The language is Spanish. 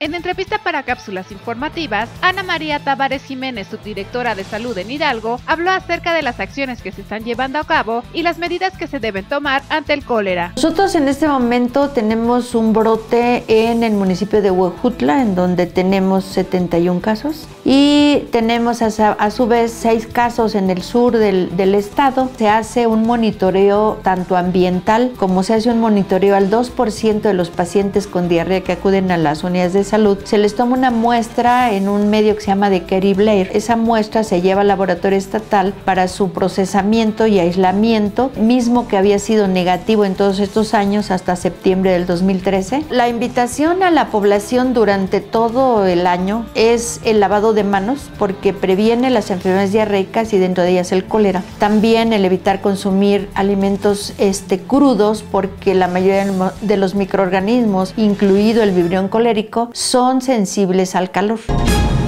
En entrevista para cápsulas informativas, Ana María Tavares Jiménez, subdirectora de Salud en Hidalgo, habló acerca de las acciones que se están llevando a cabo y las medidas que se deben tomar ante el cólera. Nosotros en este momento tenemos un brote en el municipio de Huejutla, en donde tenemos 71 casos y tenemos a su vez 6 casos en el sur del estado. Se hace un monitoreo tanto ambiental como se hace un monitoreo al 2% de los pacientes con diarrea que acuden a las unidades de salud. Se les toma una muestra en un medio que se llama de Kerry Blair. Esa muestra se lleva al laboratorio estatal para su procesamiento y aislamiento, mismo que había sido negativo en todos estos años hasta septiembre del 2013. La invitación a la población durante todo el año es el lavado de manos, porque previene las enfermedades diarreicas y dentro de ellas el cólera. También el evitar consumir alimentos crudos, porque la mayoría de los microorganismos, incluido el vibrión colérico, son sensibles al calor.